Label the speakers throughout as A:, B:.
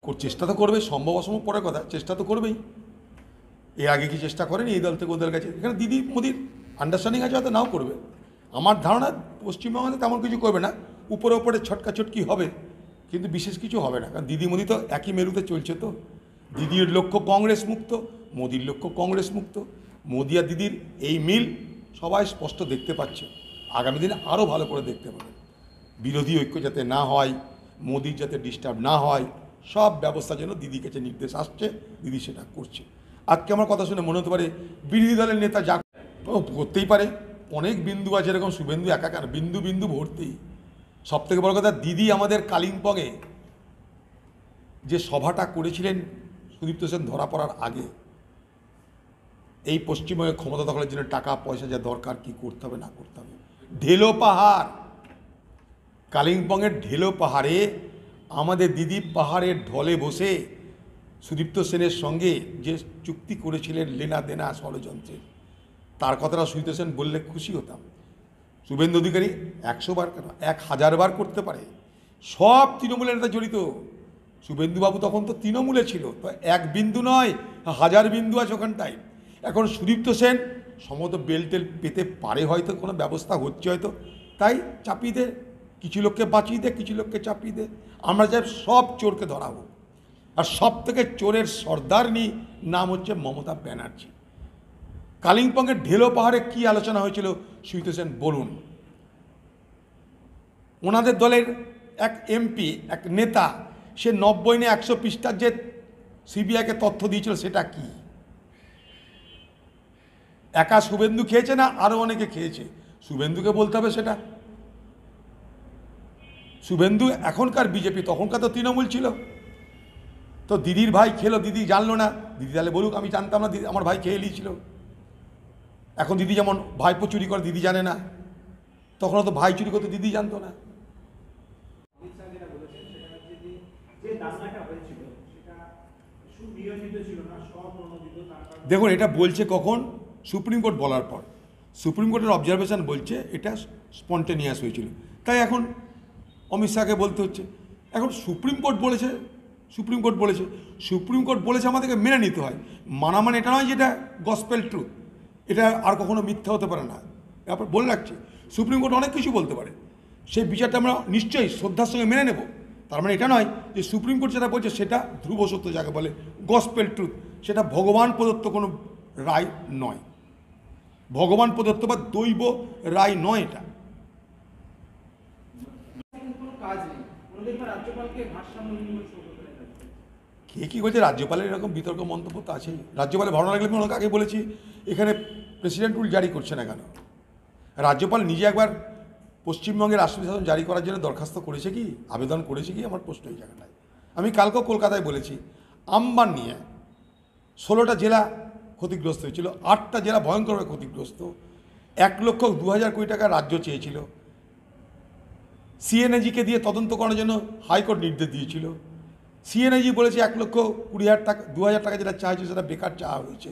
A: চেষ্টা তো করবে, সম্ভব অসম্ভব পরের কথা, চেষ্টা তো করবেই। এর আগে কি চেষ্টা করেনি এই দল থেকে ওদের কাছে? এখানে দিদি মোদির আন্ডারস্ট্যান্ডিং আছে, হয়তো নাও করবে। আমার ধারণা পশ্চিমবঙ্গে তেমন কিছু করবে না, উপরে উপরে ছটকাছটকি হবে, কিন্তু বিশেষ কিছু হবে না। কারণ দিদি মোদি তো একই মেরুতে চলছে। তো দিদির লক্ষ্য কংগ্রেস মুক্ত, মোদির লক্ষ্য কংগ্রেস মুক্ত। মোদি আর দিদির এই মিল সবাই স্পষ্ট দেখতে পাচ্ছে, আগামী দিনে আরও ভালো করে দেখতে পাবে। বিরোধী ঐক্য যাতে না হয়, মোদির যাতে ডিস্টার্ব না হয়, সব ব্যবস্থার জন্য দিদির কাছে নির্দেশ আসছে, দিদি সেটা করছে। আজকে আমার কথা শুনে মনে হতে পারে বিরোধী দলের নেতা যা করতেই পারে, অনেক বিন্দু আছে, এরকম শুভেন্দু একাকার, বিন্দু বিন্দু ভর্তি। সব থেকে বড় কথা, দিদি আমাদের কালিম্পংয়ে যে সভাটা করেছিলেন সুদীপ্ত সেন ধরা পড়ার আগে, এই পশ্চিমবঙ্গে ক্ষমতা দখলের জন্য টাকা পয়সা যা দরকার, কি করতে হবে না করতে হবে, ঢেলো পাহাড়, কালিম্পংয়ের ঢেলো পাহাড়ে আমাদের দিদি পাহাড়ের ঢলে বসে সুদীপ্ত সেনের সঙ্গে যে চুক্তি করেছিলেন লেনা দেনা ষড়যন্ত্রের, তার কথাটা সুদীপ্ত সেন বললে খুশি হতাম। শুভেন্দু অধিকারী 100 বার কেন 1000 বার করতে পারে। সব তৃণমূলের নেতা জড়িত। শুভেন্দুবাবু তখন তো তৃণমূলে ছিল, তো এক বিন্দু নয়, 1000 বিন্দু আছে ওখানটায়। এখন সুদীপ্ত সেন সমত বেলটেল পেতে পারে, হয়তো কোনো ব্যবস্থা হচ্ছে হয়তো, তাই চাপিয়ে দে, কিছু লোককে বাঁচিয়ে দে, কিছু লোককে চাপিয়ে দে। আমরা চাই সব চোরকে ধরা হোক। আর সব থেকে চোরের সর্দারনি নাম হচ্ছে মমতা ব্যানার্জি। কালিম্পংয়ের ঢেলো পাহাড়ে কি আলোচনা হয়েছিল সুদীপ্ত সেন বলুন। ওনাদের দলের এক এমপি, এক নেতা, সে 90 না 100 পৃষ্ঠার যে সিবিআইকে তথ্য দিয়েছিল, সেটা কি? একা শুভেন্দু খেয়েছে না আরও অনেকে খেয়েছে? শুভেন্দুকে বলতে হবে সেটা। শুভেন্দু এখনকার বিজেপি, তখনকার তো তৃণমূল ছিল। তো দিদির ভাই খেলো, দিদি জানলো না, দিদি তাহলে বলুক আমি জানতাম না, দিদি আমার ভাই খেয়ে নিয়েছিল। এখন দিদি যেমন ভাইপো চুরি করে দিদি জানে না, তখন তো ভাই চুরি করতে দিদি জানতো না। দেখুন, এটা বলছে কখন? সুপ্রিম কোর্ট বলার পর। সুপ্রিম কোর্টের অবজারভেশন বলছে এটা স্পন্টেনিয়াস হয়েছিল, তাই এখন অমিত শাহকে বলতে হচ্ছে। এখন সুপ্রিম কোর্ট বলেছে, সুপ্রিম কোর্ট বলেছে, সুপ্রিম কোর্ট বলেছে, আমাদেরকে মেনে নিতে হয়। মানা মানে এটা নয় যে এটা গসপেল ট্রুথ, এটা আর কখনো মিথ্যা হতে পারে না। ব্যাপার বলে রাখছি, সুপ্রিম কোর্ট অনেক কিছু বলতে পারে, সেই বিচারটা আমরা নিশ্চয়ই শ্রদ্ধার সঙ্গে মেনে নেব। তার মানে এটা নয় যে সুপ্রিম কোর্ট যেটা বলছে সেটা ধ্রুব সত্য, যাকে বলে গসপেল ট্রুথ, সেটা ভগবান প্রদত্ত কোনো রায় নয়, ভগবান প্রদত্ত বা দৈব রায় নয় এটা। কে কী বলছে? রাজ্যপালের এরকম বিতর্ক মন্তব্য তো আছেই। রাজ্যপালের ভালো লাগলে আমি আগে বলেছি, এখানে প্রেসিডেন্ট রুল জারি করছে না কেন? রাজ্যপাল নিজে একবার পশ্চিমবঙ্গের রাষ্ট্রপতি শাসন জারি করার জন্য দরখাস্ত করেছে কি, আবেদন করেছে কি? আমার প্রশ্ন এই জায়গাটায়। আমি কালকেও কলকাতায় বলেছি, আমবান নিয়ে 16টা জেলা ক্ষতিগ্রস্ত হয়েছিল, 8টা জেলা ভয়ঙ্করভাবে ক্ষতিগ্রস্ত। 1,02,000 কোটি টাকা রাজ্য চেয়েছিল, সিএনএজিকে দিয়ে তদন্ত করার জন্য হাইকোর্ট নির্দেশ দিয়েছিল। সিএনএজি বলেছে 1,20,000 টাকা, 2,000 টাকা যেটা চাইছে সেটা বেকার চাওয়া হয়েছে।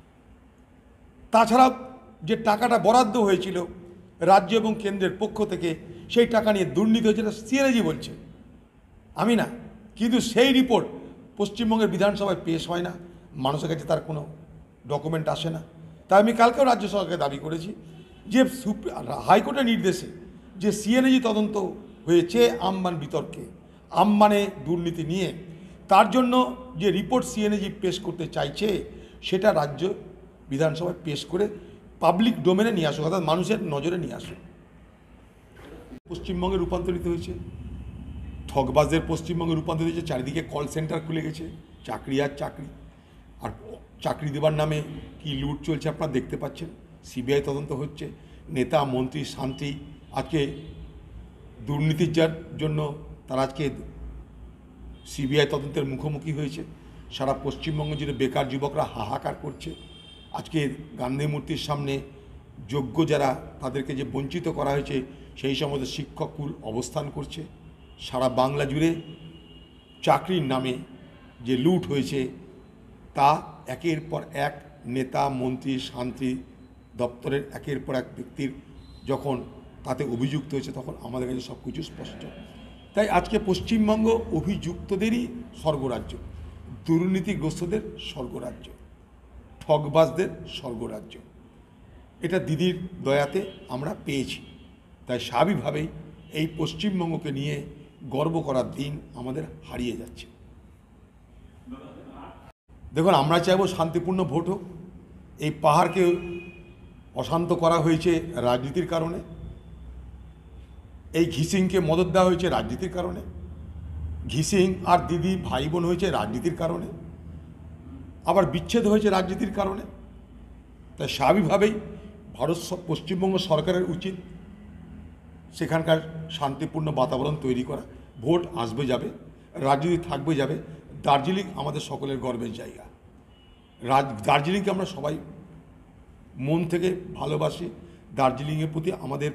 A: তাছাড়াও যে টাকাটা বরাদ্দ হয়েছিল রাজ্য এবং কেন্দ্রের পক্ষ থেকে, সেই টাকা নিয়ে দুর্নীতি হয়েছে, সিএনএজি বলছে, আমি না। কিন্তু সেই রিপোর্ট পশ্চিমবঙ্গের বিধানসভায় পেশ হয় না, মানুষের কাছে তার কোনো ডকুমেন্ট আসে না। তাই আমি কালকেও রাজ্য সরকারকে দাবি করেছি যে হাইকোর্টের নির্দেশে যে সিএনএজি তদন্ত হয়েছে আম্বান বিতর্কে, আম্বানে দুর্নীতি নিয়ে, তার জন্য যে রিপোর্ট সিএনএজি পেশ করতে চাইছে সেটা রাজ্য বিধানসভায় পেশ করে পাবলিক ডোমেনে নিয়ে আসুক, অর্থাৎ মানুষের নজরে নিয়ে আসুক। পশ্চিমবঙ্গে রূপান্তরিত হয়েছে, ঠকবাজদের পশ্চিমবঙ্গে রূপান্তরিত হয়েছে। চারিদিকে কল সেন্টার খুলে গেছে, চাকরি আর চাকরি, আর চাকরি দেবার নামে কি লুট চলছে আপনারা দেখতে পাচ্ছেন। সিবিআই তদন্ত হচ্ছে, নেতা মন্ত্রী শান্তি আজকে দুর্নীতির জন্য তারা আজকে সিবিআই তদন্তের মুখোমুখি হয়েছে। সারা পশ্চিমবঙ্গ জুড়ে বেকার যুবকরা হাহাকার করছে। আজকে গান্ধী মূর্তির সামনে যোগ্য যারা, তাদেরকে যে বঞ্চিত করা হয়েছে, সেই সমস্ত শিক্ষককুল অবস্থান করছে। সারা বাংলা জুড়ে চাকরির নামে যে লুট হয়েছে, তা একের পর এক নেতা মন্ত্রী শান্তি দপ্তরের একের পর এক ব্যক্তির যখন তাতে অভিযুক্ত হয়েছে, তখন আমাদের কাছে সব কিছু স্পষ্ট। তাই আজকে পশ্চিমবঙ্গ অভিযুক্তদেরই স্বর্গরাজ্য, দুর্নীতিগ্রস্তদের স্বর্গরাজ্য, ঠগবাজদের স্বর্গরাজ্য। এটা দিদির দয়াতে আমরা পেয়েছি। তাই স্বাভাবিকভাবেই এই পশ্চিমবঙ্গকে নিয়ে গর্ব করার দিন আমাদের হারিয়ে যাচ্ছে। দেখুন, আমরা চাইব শান্তিপূর্ণ ভোট হোক। এই পাহাড়কে অশান্ত করা হয়েছে রাজনীতির কারণে, এই ঘিসিংকে মদত দেওয়া হয়েছে রাজনীতির কারণে, ঘিসিং আর দিদি ভাই বোন হয়েছে রাজনীতির কারণে, আবার বিচ্ছেদ হয়েছে রাজনীতির কারণে। তাই স্বাভাবিকভাবেই পশ্চিমবঙ্গ সরকারের উচিত সেখানকার শান্তিপূর্ণ বাতাবরণ তৈরি করা। ভোট আসবে যাবে, রাজনীতি থাকবে যাবে। দার্জিলিং আমাদের সকলের গর্বের জায়গা। দার্জিলিংকে আমরা সবাই মন থেকে ভালোবাসি। দার্জিলিংয়ের প্রতি আমাদের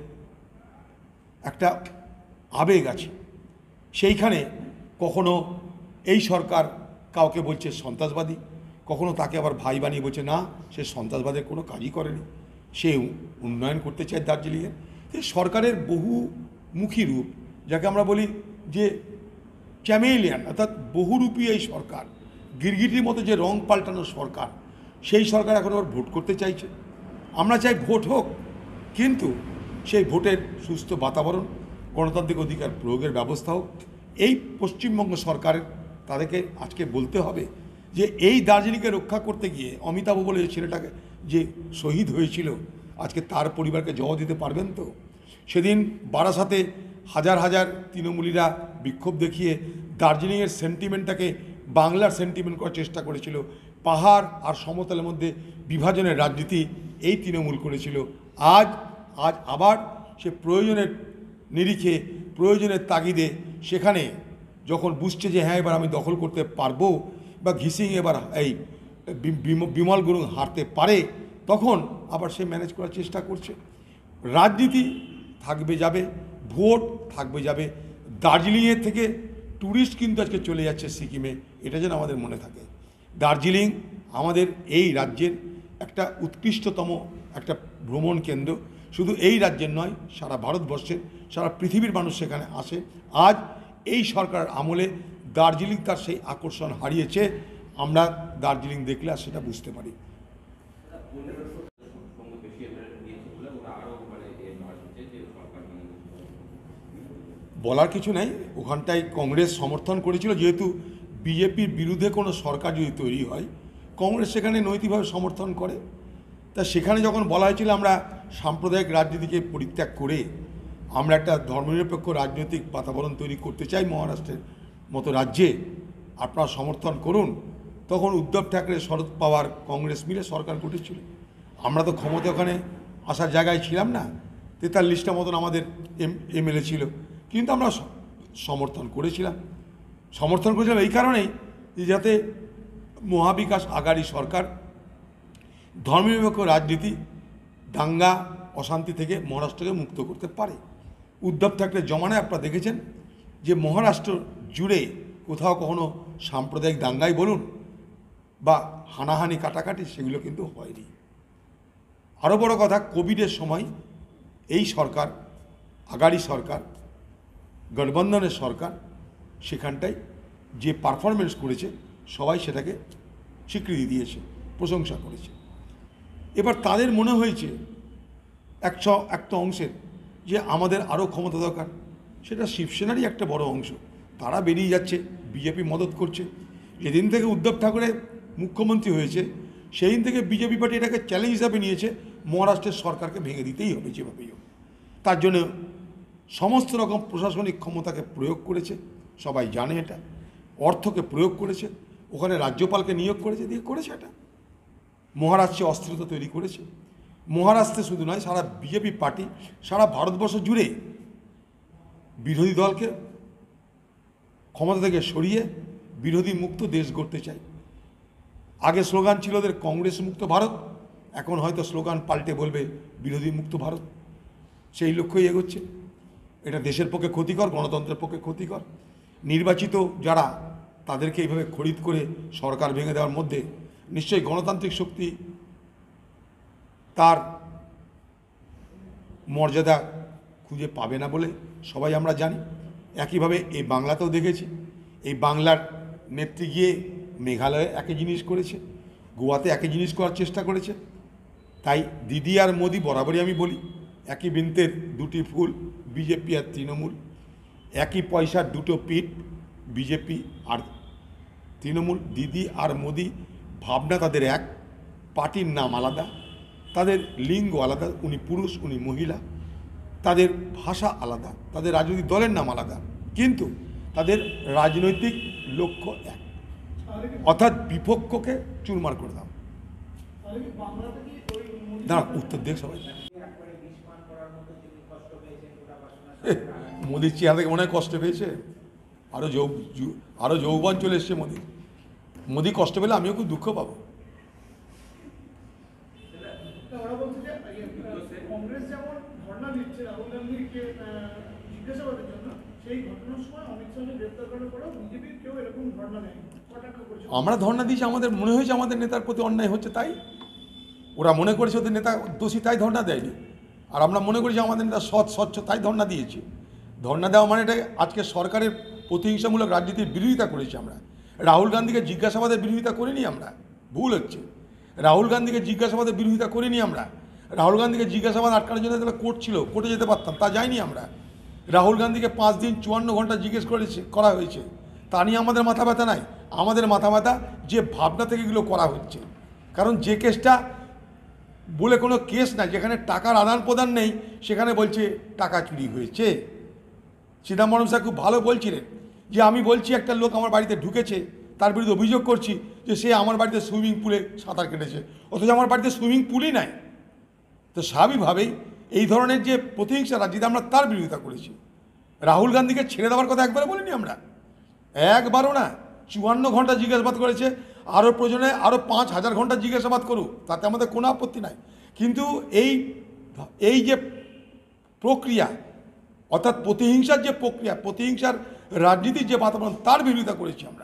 A: একটা আবেগ আছে। সেইখানে কখনো এই সরকার কাউকে বলছে সন্ত্রাসবাদী, কখনো তাকে আবার ভাই বানিয়ে বলছে না, সে সন্ত্রাসবাদের কোনো কাজই করেনি, সে উন্নয়ন করতে চায় দার্জিলিংয়ের। এই সরকারের বহুমুখী রূপ, যাকে আমরা বলি যে চ্যামেলিয়ান, অর্থাৎ বহুরূপী এই সরকার, গিরগিটির মতো যে রং পাল্টানো সরকার, সেই সরকার এখন আবার ভোট করতে চাইছে। আমরা চাই ভোট হোক, কিন্তু সেই ভোটের সুস্থ বাতাবরণ, গণতান্ত্রিক অধিকার প্রয়োগের ব্যবস্থা হোক। এই পশ্চিমবঙ্গ সরকারের তাদেরকে আজকে বলতে হবে যে এই দার্জিলিংকে রক্ষা করতে গিয়ে অমিতাভ বলে যে ছেলেটাকে যে শহীদ হয়েছিল, আজকে তার পরিবারকে জবাব দিতে পারবেন তো? সেদিন বারাসাতে হাজার হাজার তৃণমূলীরা বিক্ষোভ দেখিয়ে দার্জিলিংয়ের সেন্টিমেন্টটাকে বাংলার সেন্টিমেন্ট করার চেষ্টা করেছিল। পাহাড় আর সমতলের মধ্যে বিভাজনের রাজনীতি এই তৃণমূল করেছিল। আজ আবার সে প্রয়োজনের নিরিখে, প্রয়োজনের তাগিদে সেখানে যখন বুঝছে যে হ্যাঁ এবার আমি দখল করতে পারবো, বা ঘিসিং এবার এই বিমল গুরুং হারতে পারে, তখন আবার সে ম্যানেজ করার চেষ্টা করছে। রাজনীতি থাকবে যাবে, ভোট থাকবে যাবে। দার্জিলিংয়ের থেকে ট্যুরিস্ট কিন্তু আজকে চলে যাচ্ছে সিকিমে, এটা যেন আমাদের মনে থাকে। দার্জিলিং আমাদের এই রাজ্যের একটা উৎকৃষ্টতম একটা ভ্রমণ কেন্দ্র। শুধু এই রাজ্যের নয়, সারা ভারতবর্ষের, সারা পৃথিবীর মানুষ সেখানে আসে। আজ এই সরকারের আমলে দার্জিলিং তার সেই আকর্ষণ হারিয়েছে। আমরা দার্জিলিং দেখলে আর সেটা বুঝতে পারি। বলার কিছু নেই, ওখানটায় কংগ্রেস সমর্থন করেছিল। যেহেতু বিজেপির বিরুদ্ধে কোনো সরকার যদি তৈরি হয়, কংগ্রেস সেখানে নৈতিকভাবে সমর্থন করে। তা সেখানে যখন বলা হয়েছিল আমরা সাম্প্রদায়িক রাজনীতিকে পরিত্যাগ করে আমরা একটা ধর্মনিরপেক্ষ রাজনৈতিক বাতাবরণ তৈরি করতে চাই মহারাষ্ট্রের মতো রাজ্যে, আপনারা সমর্থন করুন, তখন উদ্ধব ঠাকরে, শরদ পাওয়ার, কংগ্রেস মিলে সরকার গঠেছিল। আমরা তো ক্ষমতা ওখানে আসার জায়গায় ছিলাম না, 43টা মতন আমাদের এমএলএ ছিল, কিন্তু আমরা সমর্থন করেছিলাম এই কারণেই যে যাতে মহাবিকাশ আঘাড়ি সরকার ধর্মনিরপেক্ষ রাজনীতি, দাঙ্গা, অশান্তি থেকে মহারাষ্ট্রকে মুক্ত করতে পারে। উদ্ধব ঠাকরে জমানায় আপনারা দেখেছেন যে মহারাষ্ট্র জুড়ে কোথাও কখনো সাম্প্রদায়িক দাঙ্গাই বলুন বা হানাহানি কাটাকাটি, সেগুলো কিন্তু হয়নি। আরও বড় কথা, কোভিডের সময় এই সরকার, আঘাড়ি সরকার, গঠবন্ধনের সরকার, সেখানটায় যে পারফরমেন্স করেছে সবাই সেটাকে স্বীকৃতি দিয়েছে, প্রশংসা করেছে। এবার তাদের মনে হয়েছে একটা অংশের যে আমাদের আরও ক্ষমতা দরকার, সেটা শিবসেনারই একটা বড় অংশ, তারা বেরিয়ে যাচ্ছে, বিজেপি মদত করছে। যেদিন থেকে উদ্ধব ঠাকরে মুখ্যমন্ত্রী হয়েছে সেই দিন থেকে বিজেপি পার্টি এটাকে চ্যালেঞ্জ হিসাবে নিয়েছে, মহারাষ্ট্রের সরকারকে ভেঙে দিতেই হবে যেভাবেই হোক। তার জন্য সমস্ত রকম প্রশাসনিক ক্ষমতাকে প্রয়োগ করেছে, সবাই জানে এটা, অর্থকে প্রয়োগ করেছে, ওখানে রাজ্যপালকে নিয়োগ করেছে, দিয়ে করেছে এটা। মহারাষ্ট্রে অস্থিরতা তৈরি করেছে। মহারাষ্ট্রে শুধু নয়, সারা বিজেপি পার্টি সারা ভারতবর্ষ জুড়ে বিরোধী দলকে ক্ষমতা থেকে সরিয়ে বিরোধী মুক্ত দেশ গড়তে চায়। আগে স্লোগান ছিল ওদের কংগ্রেস মুক্ত ভারত, এখন হয়তো স্লোগান পাল্টে বলবে বিরোধী মুক্ত ভারত। সেই লক্ষ্যই এগোচ্ছে। এটা দেশের পক্ষে ক্ষতিকর, গণতন্ত্রের পক্ষে ক্ষতিকর। নির্বাচিত যারা, তাদেরকে এইভাবে খরিদ করে সরকার ভেঙে দেওয়ার মধ্যে নিশ্চয়ই গণতান্ত্রিক শক্তি তার মর্যাদা খুঁজে পাবে না বলে সবাই আমরা জানি। একইভাবে এই বাংলাতেও দেখেছি, এই বাংলার নেত্রী গিয়ে মেঘালয়ে একই জিনিস করেছে, গোয়াতে একই জিনিস করার চেষ্টা করেছে। তাই দিদি আর মোদি বরাবরই আমি বলি, একই বৃন্তের দুটি ফুল, বিজেপি আর তৃণমূল, একই পয়সার দুটো পিঠ, বিজেপি আর তৃণমূল। দিদি আর মোদি ভাবনা তাদের এক, পার্টির নাম আলাদা, তাদের লিঙ্গ আলাদা, উনি পুরুষ উনি মহিলা, তাদের ভাষা আলাদা, তাদের রাজনৈতিক দলের নাম আলাদা, কিন্তু তাদের রাজনৈতিক লক্ষ্য এক, অর্থাৎ বিপক্ষকে চুরমার করে দাও। দাঁড়া, উত্তর দেখ সবাই। মোদির চেহারা থেকে মনে হয় কষ্ট পেয়েছে, আরো যৌবন চলে এসছে মোদি কষ্ট পেলে আমিও খুব দুঃখ পাবো। আমরা ধর্ণা দিয়েছি, আমাদের মনে হয়েছে আমাদের নেতার প্রতি অন্যায় হচ্ছে, তাই ওরা মনে করেছে ওদের নেতা দোষী, তাই ধর্ণা দেয়নি। আর আমরা মনে করেছি আমাদের নেতা সৎ স্বচ্ছ, তাই ধর্ণা দিয়েছি। ধর্ণা দেওয়া মানে এটা আজকে সরকারের প্রতিহিংসামূলক রাজনীতির বিরোধিতা করেছি আমরা। রাহুল গান্ধীকে জিজ্ঞাসাবাদের বিরোধিতা করিনি আমরা, ভুল হচ্ছে। রাহুল গান্ধীকে জিজ্ঞাসাবাদের বিরোধিতা করিনি আমরা। রাহুল গান্ধীকে জিজ্ঞাসাবাদ আটকানোর জন্য তাহলে কোর্ট ছিল, কোর্টে যেতে পারতাম, তা যাইনি আমরা। রাহুল গান্ধীকে 5 দিন 54 ঘন্টা জিজ্ঞেস করা হয়েছে, তা নিয়ে আমাদের মাথা ব্যথা নাই। আমাদের মাথা ব্যথা যে ভাবনা থেকে এগুলো করা হচ্ছে। কারণ যে কেসটা বলে কোনো কেস না, যেখানে টাকার আদান প্রদান নেই, সেখানে বলছে টাকা চুরি হয়েছে। চিদম্বরম স্যার খুব ভালো বলছিলেন যে আমি বলছি একটা লোক আমার বাড়িতে ঢুকেছে, তার বিরুদ্ধে অভিযোগ করছি যে সে আমার বাড়িতে সুইমিং পুলে সাঁতার কেটেছে, অথচ আমার বাড়িতে সুইমিং পুলই নাই। তো স্বাভাবিকভাবেই এই ধরনের যে প্রতিহিংসা রাজনীতি আমরা তার বিরোধিতা করেছি। রাহুল গান্ধীকে ছেড়ে দেওয়ার কথা একবারও বলিনি আমরা, একবারও না। 54 ঘন্টা জিজ্ঞাসাবাদ করেছে, আরও প্রয়োজনে আরও 5000 ঘন্টা জিজ্ঞাসাবাদ করুক, তাতে আমাদের কোনো আপত্তি নাই। কিন্তু এই যে প্রক্রিয়া, অর্থাৎ প্রতিহিংসার যে প্রক্রিয়া, প্রতিহিংসার রাজনীতির যে বাতাবরণ, তার বিরোধিতা করেছি আমরা।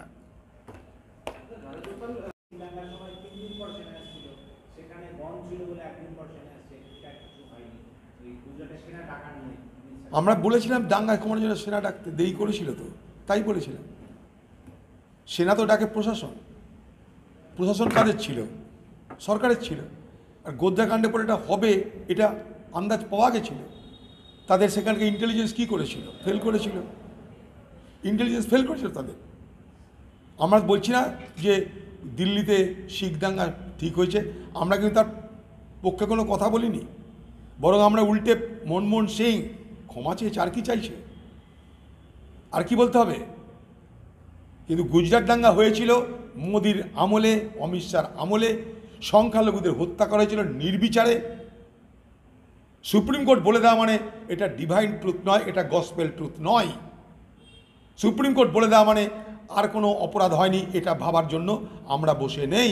A: আমরা বলেছিলাম দাঙ্গা কমানোর জন্য সেনা ডাকতে, দেরি করেছিল তো, তাই বলেছিলাম। সেনা তো ডাকে প্রশাসন, প্রশাসন কাদের ছিল? সরকারের ছিল। আর গোদ্রাকাণ্ডে পরে এটা হবে, এটা আন্দাজ পাওয়া গেছিল। তাদের সেখানকে ইন্টেলিজেন্স কী করেছিল? ফেল করেছিল, ইন্টেলিজেন্স ফেল করেছিল তাদের। আমরা বলছি না যে দিল্লিতে শিখ দাঙ্গা ঠিক হয়েছে, আমরা কিন্তু তার পক্ষে কোনো কথা বলিনি, বরং আমরা উল্টে মনমোহন সিং ক্ষমা চেয়েছে, আর কি চাইছে, আর কি বলতে হবে? কিন্তু গুজরাট দাঙ্গা হয়েছিল মোদির আমলে, অমিত শাহর আমলে, সংখ্যালঘুদের হত্যা করা হয়েছিল নির্বিচারে। সুপ্রিম কোর্ট বলে দেওয়া মানে এটা ডিভাইন ট্রুথ নয়, এটা গসপেল ট্রুথ নয়। সুপ্রিম কোর্ট বলে দেওয়া মানে আর কোনো অপরাধ হয়নি, এটা ভাবার জন্য আমরা বসে নেই।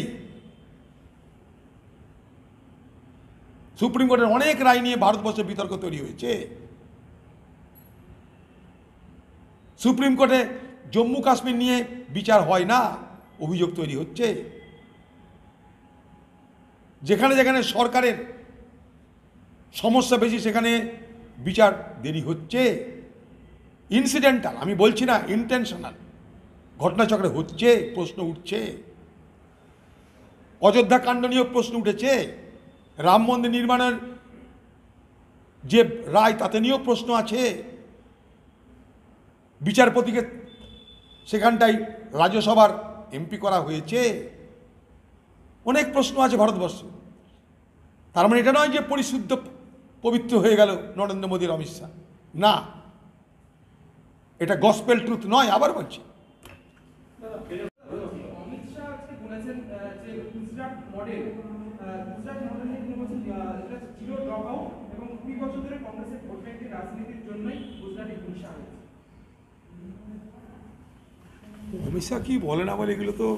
A: সুপ্রিম কোর্টের অনেক রায় নিয়ে ভারতবর্ষে বিতর্ক তৈরি হয়েছে। সুপ্রিম কোর্টে জম্মু কাশ্মীর নিয়ে বিচার হয় না, অভিযোগ তৈরি হচ্ছে। যেখানে যেখানে সরকারের সমস্যা বেশি, সেখানে বিচার দেরি হচ্ছে। ইনসিডেন্টাল, আমি বলছি না ইন্টেনশনাল, ঘটনাচক্রে হচ্ছে, প্রশ্ন উঠছে। অযোধ্যা কাণ্ড নিয়েও প্রশ্ন উঠেছে, রাম মন্দির নির্মাণের যে রায় তাতে নিয়েও প্রশ্ন আছে। বিচারপতিকে সেখানটাই রাজ্যসভার এমপি করা হয়েছে, অনেক প্রশ্ন আছে ভারতবর্ষে। তার মানে এটা নয় যে পরিশুদ্ধ পবিত্র হয়ে গেল নরেন্দ্র মোদীর অমিত শাহ, না, এটা গসপেল ট্রুথ নয়। আবার বলছি, অমিত শাহ কি বলে না বলে এগুলো তো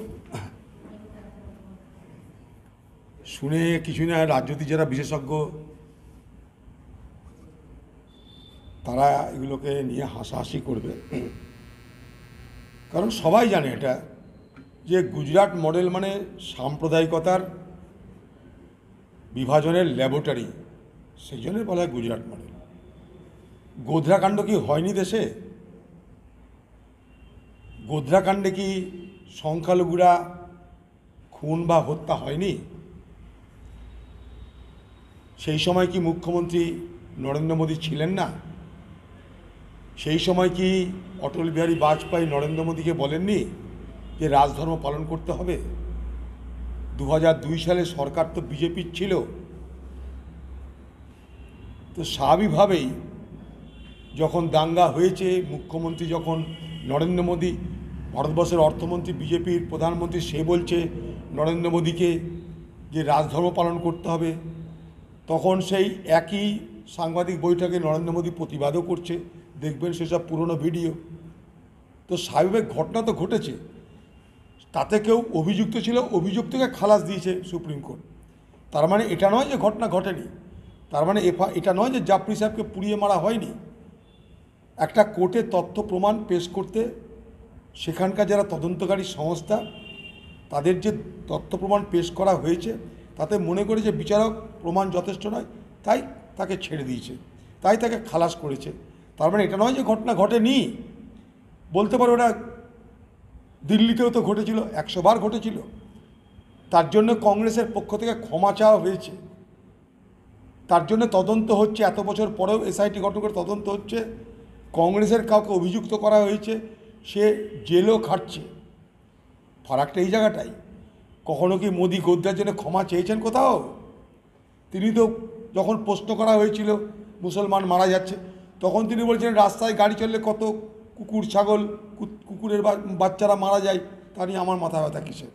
A: শুনে কিছু না। রাজনীতি যারা বিশেষজ্ঞ তারা এগুলোকে নিয়ে হাসাহাসি করবে, কারণ সবাই জানে এটা যে গুজরাট মডেল মানে সাম্প্রদায়িকতার বিভাজনের ল্যাবরেটরি, সেই জন্যই বলা হয় গুজরাট মডেল। গোধরাকাণ্ড কি হয়নি দেশে? গোধরাকাণ্ডে কি সংখ্যালঘুরা খুন বা হত্যা হয়নি? সেই সময় কি মুখ্যমন্ত্রী নরেন্দ্র মোদী ছিলেন না? সেই সময় কি অটল বিহারী বাজপেয়ী নরেন্দ্র মোদীকে বলেননি যে রাজধর্ম পালন করতে হবে? 2002 সালে সরকার তো বিজেপির ছিল, তো স্বাভাবিকভাবেই যখন দাঙ্গা হয়েছে, মুখ্যমন্ত্রী যখন নরেন্দ্র মোদী, ভারতবর্ষের অর্থমন্ত্রী বিজেপির প্রধানমন্ত্রী, সে বলছে নরেন্দ্র মোদীকে যে রাজধর্ম পালন করতে হবে, তখন সেই একই সাংবাদিক বৈঠকে নরেন্দ্র মোদী প্রতিবাদও করছে। দেখবেন সেসব পুরনো ভিডিও। তো স্বাভাবিক ঘটনা তো ঘটেছে, তাতে কেউ অভিযুক্ত ছিল, অভিযুক্তকে খালাস দিয়েছে সুপ্রিম কোর্ট। তার মানে এটা নয় যে ঘটনা ঘটেনি, তার মানে এটা নয় যে জাফরি সাহেবকে পুড়িয়ে মারা হয়নি। একটা কোর্টে তথ্য প্রমাণ পেশ করতে সেখানকার যারা তদন্তকারী সংস্থা, তাদের যে তথ্য প্রমাণ পেশ করা হয়েছে, তাতে মনে করে যে বিচারক প্রমাণ যথেষ্ট নয়, তাই তাকে ছেড়ে দিয়েছে, তাই তাকে খালাস করেছে। তার মানে এটা নয় যে ঘটনা ঘটেনি। বলতে পারো ওটা দিল্লিতেও তো ঘটেছিল, 100 বার ঘটেছিল। তার জন্য কংগ্রেসের পক্ষ থেকে ক্ষমা চাওয়া হয়েছে, তার জন্য তদন্ত হচ্ছে। এত বছর পরেও এসআইটি গঠন করে তদন্ত হচ্ছে। কংগ্রেসের কাউকে অভিযুক্ত করা হয়েছে, সে জেলও খাটছে। ফারাকটা এই জায়গাটাই। কখনো কি মোদি গোদ্রার জন্য ক্ষমা চেয়েছেন কোথাও? তিনি তো যখন প্রশ্ন করা হয়েছিল মুসলমান মারা যাচ্ছে, তখন তিনি বলছেন রাস্তায় গাড়ি চললে কত কুকুর ছাগল কুকুরের বাচ্চারা মারা যায়, তা নিয়ে আমার মাথা ব্যথা কিসের?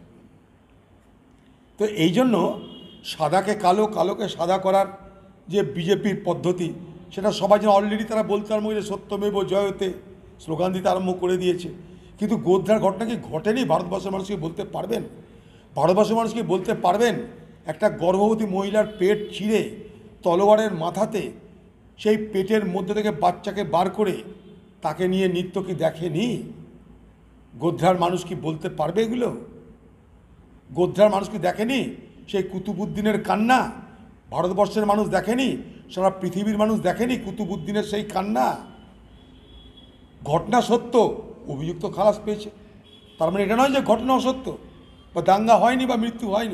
A: তো এই জন্য সাদাকে কালো, কালোকে সাদা করার যে বিজেপির পদ্ধতি, সেটা সবাই যেন অলরেডি তারা বলতে আরম্ভ করেছে, সত্যমেব জয়তে স্লোগান দিতে আরম্ভ করে দিয়েছে। কিন্তু গোধ্রার ঘটনা কি ঘটেনি? ভারতবর্ষের মানুষকে বলতে পারবেন? ভারতবর্ষের মানুষকে বলতে পারবেন একটা গর্ভবতী মহিলার পেট ছিঁড়ে তলোয়ারের মাথাতে সেই পেটের মধ্যে থেকে বাচ্চাকে বার করে তাকে নিয়ে নৃত্য কি দেখেনি? গোধ্রার মানুষ কি বলতে পারবে এগুলো? গোধ্রার মানুষ কি দেখেনি সেই কুতুবুদ্দিনের কান্না? ভারতবর্ষের মানুষ দেখেনি? সারা পৃথিবীর মানুষ দেখেনি কুতুবুদ্দিনের সেই কান্না? ঘটনা সত্য, অভিযুক্ত খালাস পেয়েছে। তার মানে এটা নয় যে ঘটনা অসত্য বা দাঙ্গা হয়নি বা মৃত্যু হয়নি।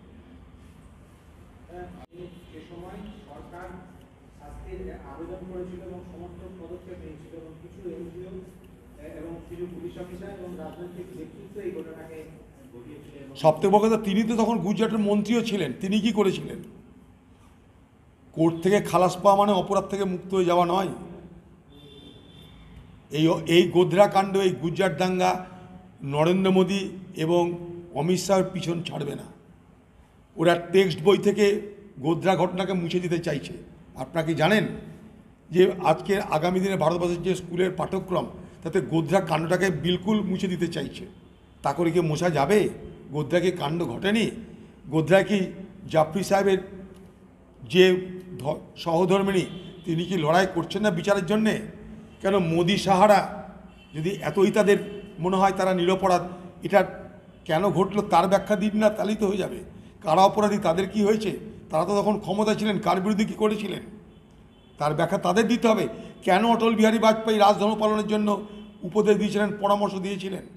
A: সবথেকে বড় কথা, তিনি তো তখন গুজরাটের মন্ত্রীও ছিলেন। তিনি কি করেছিলেন? কোর্ট থেকে খালাস পাওয়া মানে অপরাধ থেকে মুক্ত হয়ে যাওয়া নয়। এই গোধরা কাণ্ড, এই গুজরাট দাঙ্গা নরেন্দ্র মোদী এবং অমিত শাহের পিছন ছাড়বে না। ওরা টেক্সট বই থেকে গোধরা ঘটনাকে মুছে দিতে চাইছে। আপনারা কি জানেন যে আজকের আগামী দিনে ভারতবর্ষের যে স্কুলের পাঠ্যক্রম, তাতে গোধরা কাণ্ডটাকে বিলকুল মুছে দিতে চাইছে। তা করে কি মোছা যাবে? গোধরা কি কাণ্ড ঘটেনি? গোধরায় কি জাফরি সাহেবের যে সহধর্মিণী, তিনি কি লড়াই করছেন না বিচারের জন্যে? কেন মোদি সাহারা যদি এতই তাদের মনে হয় তারা নিরপরাধ, এটা কেন ঘটলো তার ব্যাখ্যা দিন না, তাহলেই তো হয়ে যাবে। কারা অপরাধী, তাদের কি হয়েছে, তারা তো তখন ক্ষমতা ছিলেন, কার বিরুদ্ধে কী করেছিলেন, তার ব্যাখ্যা তাদের দিতে হবে। কেন অটল বিহারী বাজপেয়ী রাজধর্ম পালনের জন্য উপদেশ দিয়েছিলেন, পরামর্শ দিয়েছিলেন?